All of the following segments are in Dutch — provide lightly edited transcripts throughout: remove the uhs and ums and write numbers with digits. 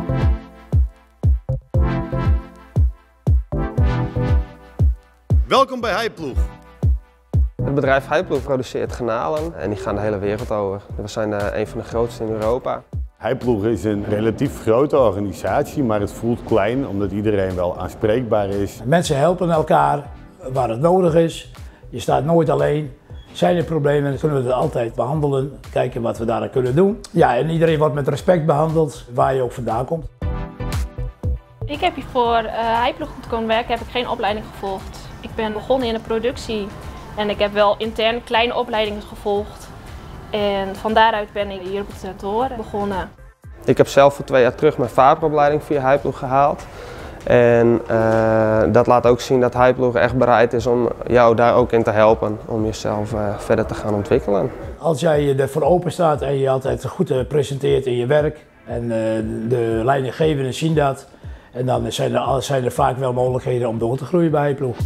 Welkom bij Heiploeg. Het bedrijf Heiploeg produceert garnalen en die gaan de hele wereld over. We zijn een van de grootste in Europa. Heiploeg is een relatief grote organisatie, maar het voelt klein omdat iedereen wel aanspreekbaar is. Mensen helpen elkaar waar het nodig is. Je staat nooit alleen. Zijn er problemen, dan kunnen we het altijd behandelen. Kijken wat we daar kunnen doen. Ja, en iedereen wordt met respect behandeld, waar je ook vandaan komt. Ik heb hier voor Heiploeg moeten komen werken, heb ik geen opleiding gevolgd. Ik ben begonnen in de productie en ik heb wel intern kleine opleidingen gevolgd. En van daaruit ben ik hier op het toren begonnen. Ik heb zelf voor 2 jaar terug mijn vaarderopleiding via Heiploeg gehaald. En dat laat ook zien dat Heiploeg echt bereid is om jou daar ook in te helpen. Om jezelf verder te gaan ontwikkelen. Als jij ervoor open staat en je altijd goed presenteert in je werk. En de leidinggevenden zien dat. En dan zijn er vaak wel mogelijkheden om door te groeien bij Heiploeg.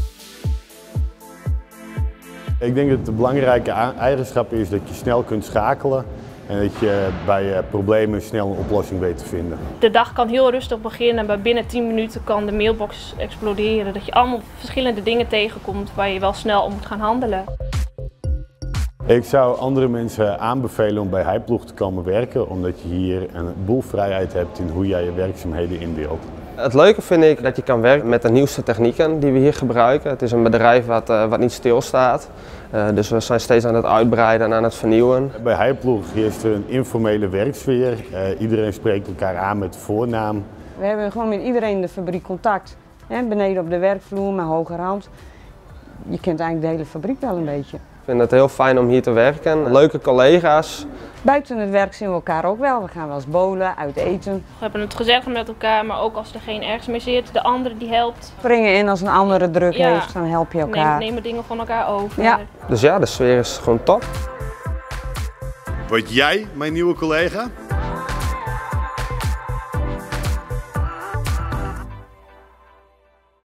Ik denk dat de belangrijke eigenschap is dat je snel kunt schakelen en dat je bij problemen snel een oplossing weet te vinden. De dag kan heel rustig beginnen, maar binnen 10 minuten kan de mailbox exploderen. Dat je allemaal verschillende dingen tegenkomt waar je wel snel om moet gaan handelen. Ik zou andere mensen aanbevelen om bij Heiploeg te komen werken, omdat je hier een boel vrijheid hebt in hoe jij je werkzaamheden indeelt. Het leuke vind ik dat je kan werken met de nieuwste technieken die we hier gebruiken. Het is een bedrijf wat niet stilstaat. Dus we zijn steeds aan het uitbreiden en aan het vernieuwen. Bij Heiploeg is er een informele werksfeer. Iedereen spreekt elkaar aan met voornaam. We hebben gewoon met iedereen in de fabriek contact. Beneden op de werkvloer, met hogerhand. Je kent eigenlijk de hele fabriek wel een beetje. Ik vind het heel fijn om hier te werken. Leuke collega's. Buiten het werk zien we elkaar ook wel. We gaan wel eens bowlen, uit eten. We hebben het gezellig met elkaar, maar ook als er geen ergens meer zit, de andere die helpt. Springen in als een andere druk heeft, dan help je elkaar. Nemen dingen van elkaar over. Ja. Dus ja, de sfeer is gewoon top. Word jij mijn nieuwe collega?